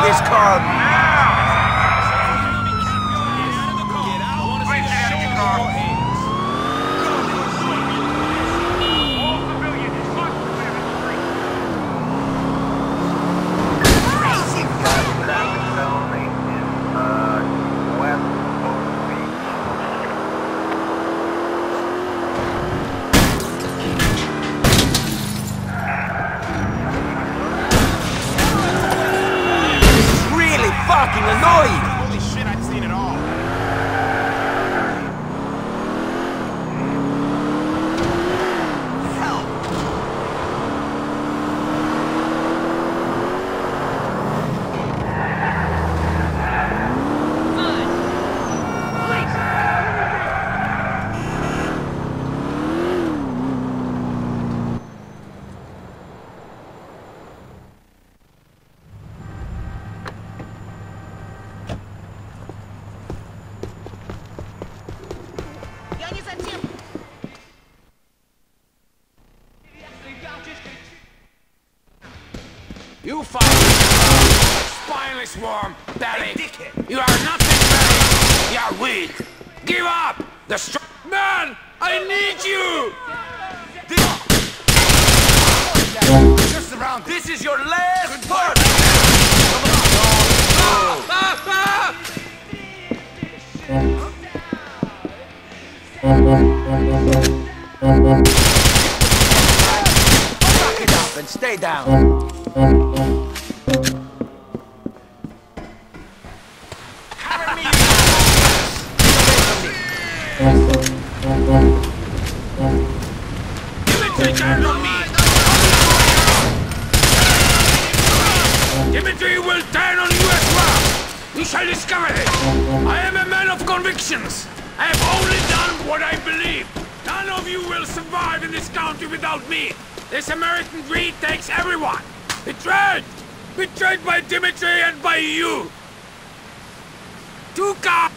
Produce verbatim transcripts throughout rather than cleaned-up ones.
this car! Fucking annoying! Holy shit, I've seen it all. You fucking spineless worm, belly! You are nothing, belly! You are weak! Give up! The str- Man! I need you! This, just around. This is your last part! Ah, ah, ah! Fuck it up and stay down! Dimitri, turn on me! Dimitri will turn on you as well! We shall discover it! I am a man of convictions! I have only done what I believe! None of you will survive in this country without me! This American greed takes everyone! Betrayed! Betrayed by Dimitri and by you! Tuka!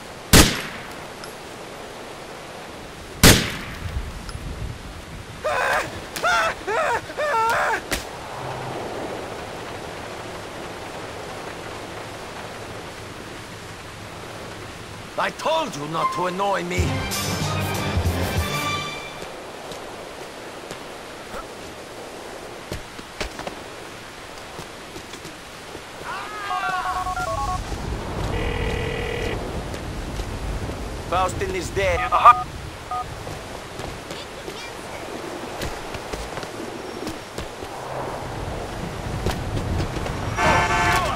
I told you not to annoy me! Faustin is dead. Uh-huh.